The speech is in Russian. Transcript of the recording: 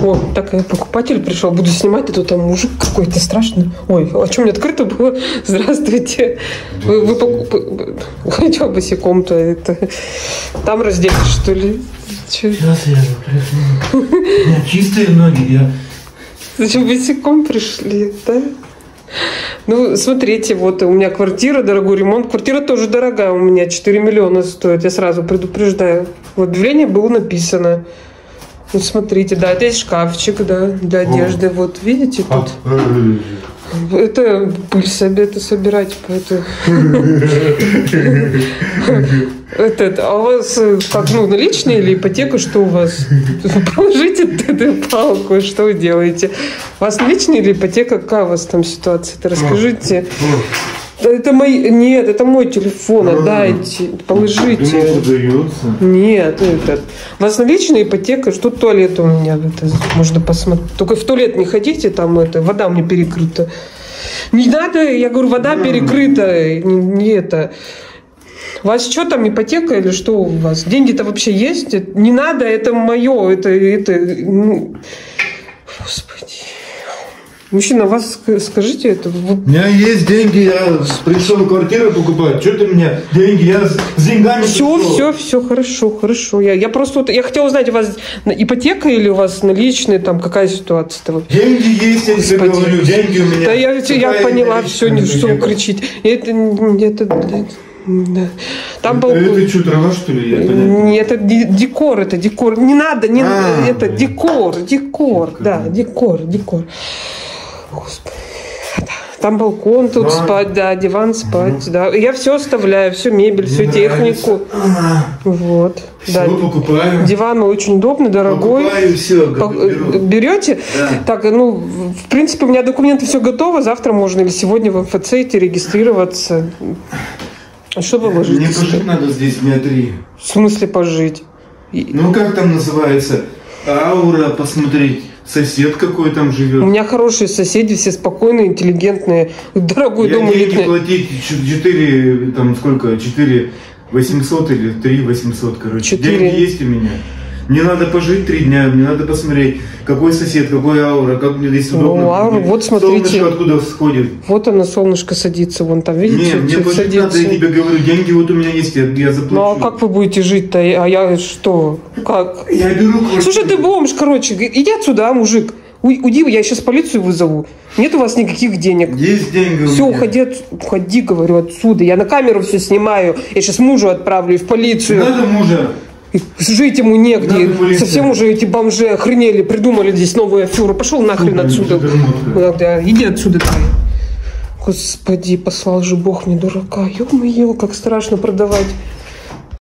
О, так покупатель пришел, буду снимать, а тут там мужик какой-то страшный. Ой, а что, мне открыто было? Здравствуйте. Вы что босиком-то это? Там разделись, что ли? Сейчас я пришел. У меня чистые ноги, я... Зачем босиком пришли, да? Ну, смотрите, вот у меня квартира, дорогой ремонт. Квартира тоже дорогая у меня, 4 миллиона стоит, я сразу предупреждаю. В объявлении было написано. Вот смотрите, да, это есть шкафчик, да, для одежды. Вот, видите, тут. Это пыль собирать, поэтому. А у вас как, ну, наличные или ипотека, что у вас? Положите эту палку, что вы делаете? У вас наличные или ипотека? Какая у вас там ситуация-то? Расскажите. Это мой... Нет, это мой телефон, отдайте, положите. Нет, этот. У вас наличная ипотека, что туалет у меня, это можно посмотреть. Только в туалет не ходите, там это, вода у меня перекрыта. Не надо, я говорю, вода перекрыта, не это. У вас что там, ипотека или что у вас? Деньги-то вообще есть? Не надо, это мое, это... Господи. Мужчина, вас скажите это. У меня есть деньги, я пришел квартиру покупать. Что ты мне деньги? Я с деньгами пришел. Все, хорошо. Я просто я хотела узнать, у вас ипотека или у вас наличные, там какая ситуация-то? Деньги есть, я тебе говорю, деньги у меня. Да я поняла, все, что вы кричите. Да. Там балкон. Это что, трава, что ли? Нет, это декор. Не надо, это декор. Да, декор. Господи. Там балкон, тут спать, да, диван спать, да. Я все оставляю, всю мебель, всю технику. Вот. Все да. покупаю. Диван очень удобный, дорогой. Покупаю все. Берете? Да. Так, ну, в принципе, у меня документы все готовы. Завтра можно или сегодня в МФЦ идти регистрироваться. Что вы ложите? Мне пожить надо здесь дня 3. В смысле пожить? Ну, как там называется? Аура, посмотреть. Сосед какой там живет. У меня хорошие соседи, все спокойные, интеллигентные. Дорогой дом элитный. Я платить 4, там сколько? 4 800 или 3 800, короче. 4. Деньги есть у меня. Мне надо пожить 3 дня, мне надо посмотреть, какой сосед, какой аура, как мне здесь удобно. Ну, аура, вот смотрите. Солнышко откуда всходит. Вот оно, солнышко садится, вон там, видите? Нет, мне пожить надо, я тебе говорю, деньги вот у меня есть, я заплачу. Ну, а как вы будете жить-то? А я что? Как? Я беру квартиру. Слушай, ты бомж, короче, иди отсюда, а, мужик. Уйди, я сейчас полицию вызову. Нет у вас никаких денег. Есть деньги. Все, уходи, говорю, отсюда. Я на камеру все снимаю. Я сейчас мужу отправлю и в полицию. Не надо мужа. Жить ему негде. Совсем уже эти бомжи охренели, придумали здесь новую аферу. Пошел нахрен отсюда. Да, иди отсюда. Господи, послал же Бог мне дурака. Ё-моё, как страшно продавать.